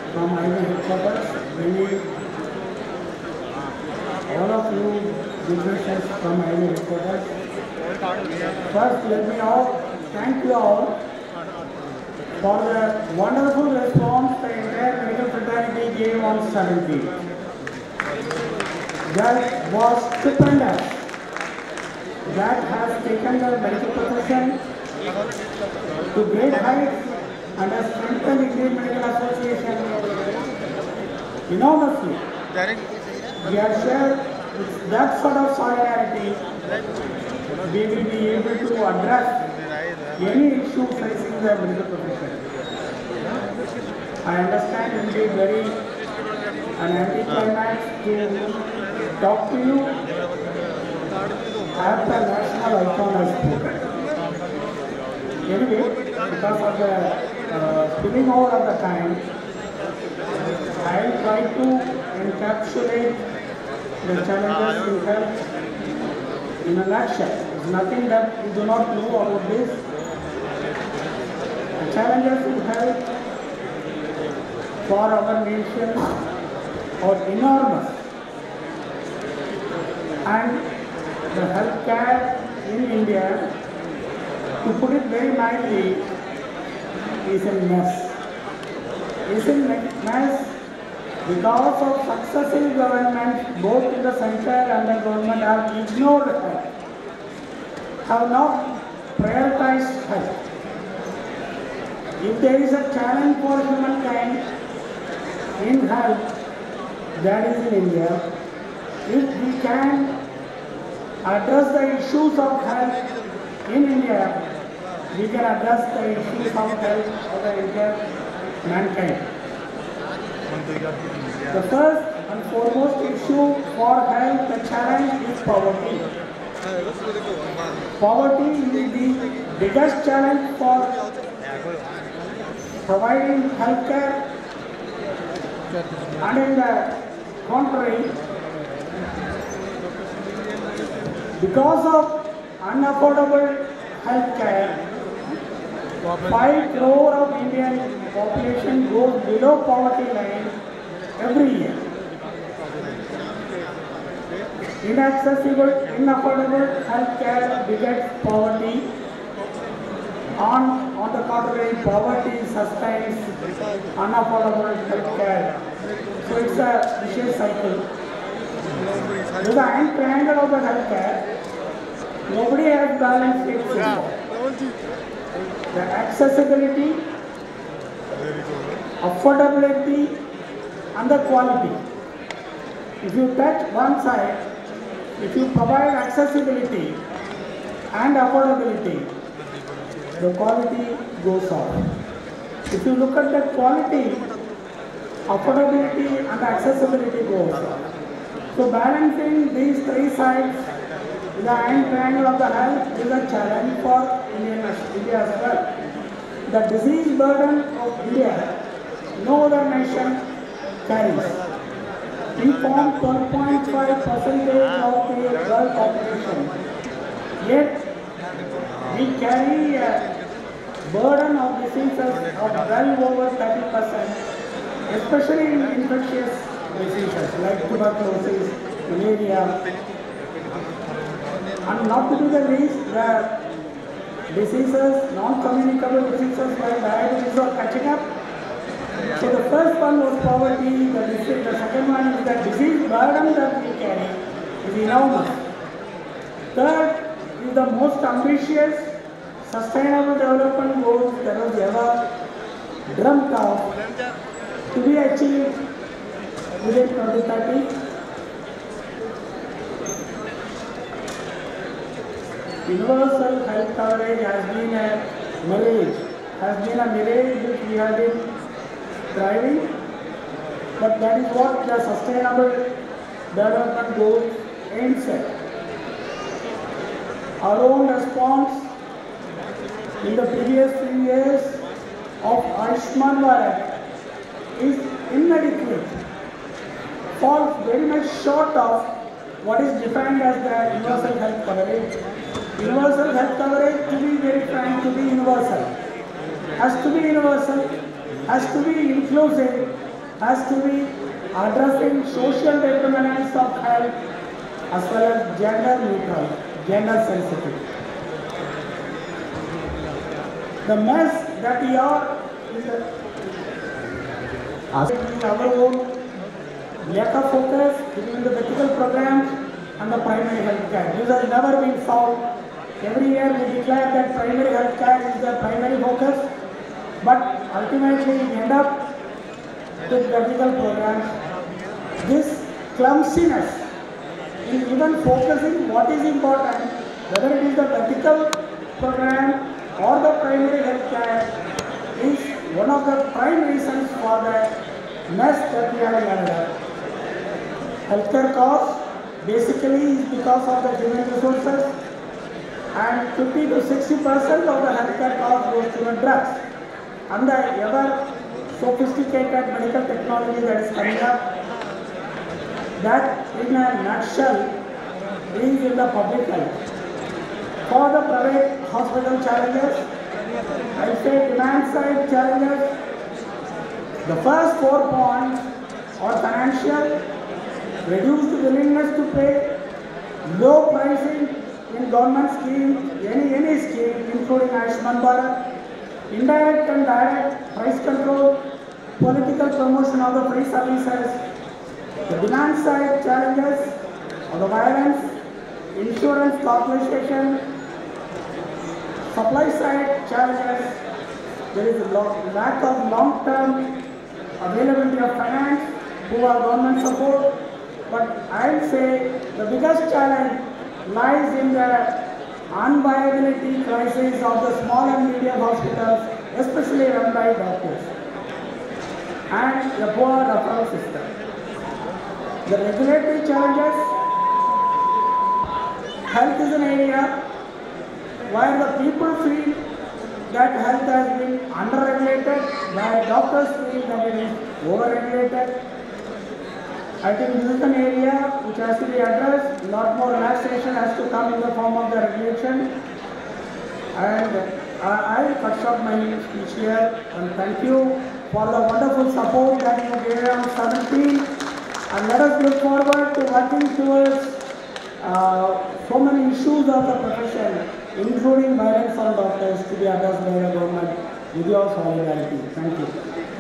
from IB headquarters, bringing all of you businesses from IB headquarters. First, let me all thank you all for the wonderful response the entire medical fraternity gave on 17th. That was stupendous. That has taken the medical profession to great heights and has strengthened Indian Medical Association enormously. We are sure with that sort of solidarity, we will be able to address any issue facing the medical profession. I understand it will be very an anticlimax to talk to you after national icon has spoken. Anyway, because of the spilling over of the time, I will try to encapsulate the challenges in health in a nutshell. There is nothing that we do not know about this. The challenges in health for our nation are enormous. And the healthcare in India, to put it very mildly, is a mess. Is a mess because of successive governments, both in the center and the government, have ignored health, have not prioritized health. If there is a challenge for humankind in health, that is in India. If we can address the issues of health in India, we can address the issues of health of the entire mankind. The first and foremost issue for health, the challenge is poverty. Poverty is the biggest challenge for providing healthcare, and in the contrary, because of unaffordable healthcare, 5 crore of Indian population goes below poverty line every year. Inaccessible, unaffordable healthcare begets poverty. On the contrary, poverty sustains unaffordable healthcare. So it's a vicious cycle. To the end triangle of the healthcare, nobody has balanced its system. The accessibility, affordability, and the quality. If you touch one side, if you provide accessibility and affordability, the quality goes up. If you look at the quality, affordability and accessibility goes up. So balancing these three sides, the end triangle of the health, is a challenge for India as well. The disease burden of India, no other nation carries. We form 12.5% of the world population. Yet, we carry a burden of diseases of well over 30%, especially in infectious diseases like tuberculosis, malaria, and not to be the least, the diseases, non-communicable diseases like diabetes are catching up. So the first one was poverty, the second one is the disease burden that we carry is enormous. Third is the most ambitious sustainable development goals that was ever dreamt of to be achieved within 2030. Universal health coverage has been a mirage which we have been driving, but that is what the sustainable development goals aims at. Our own response in the previous 3 years of Ayushman Bharat is inadequate, falls very much short of what is defined as the universal health coverage. Universal health coverage, to be very frank, to be universal, has to be inclusive, has to be addressing social determinants of health as well as gender neutral, gender sensitive. The mess that we are is our own lack of focus between the medical programs and the primary health care. This has never been solved. Every year we declare that primary health care is the primary focus, but ultimately we end up with medical programs. This clumsiness in even focusing what is important, whether it is the medical program or the primary health care, is one of the prime reasons for the mess that we have ended up. Healthcare costs basically is because of the human resources, and 50 to 60% of the healthcare cost goes to the drugs and the ever sophisticated medical technology that is coming up. That in a nutshell is in the public health. For the private hospital challenges, I say demand side challenges. The first 4 points are financial, reduced willingness to pay, low pricing in government schemes, any scheme including Ayushman Bharat, indirect and direct price control, political promotion of the free services. The demand side challenges are the violence, insurance compensation. Supply side challenges, there is a lack of long-term availability of finance, poor government support. But I will say the biggest challenge lies in the unviability crisis of the small and medium hospitals, especially run by doctors, and the poor referral system. The regulatory challenges, health is an area where the people feel that health has been under-regulated, where doctors feel that it is over-regulated. I think this is an area which has to be addressed. A lot more relaxation has to come in the form of the regulation. And I will cut short my speech here and thank you for the wonderful support that you gave on 17. And let us look forward to working towards so many issues of the profession, including violence on doctors, to be addressed by the government with your solidarity. Thank you.